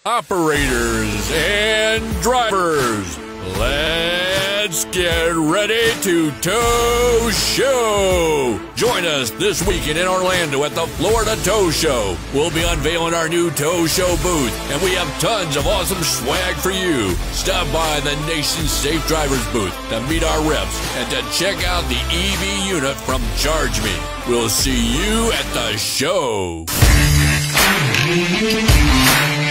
operators, and drivers. Let's get ready to tow show. Join us this weekend in Orlando at the Florida Tow Show. We'll be unveiling our new tow show booth, and we have tons of awesome swag for you. Stop by the nation's Safe Drivers booth to meet our reps and to check out the EV unit from Charge Me. We'll see you at the show.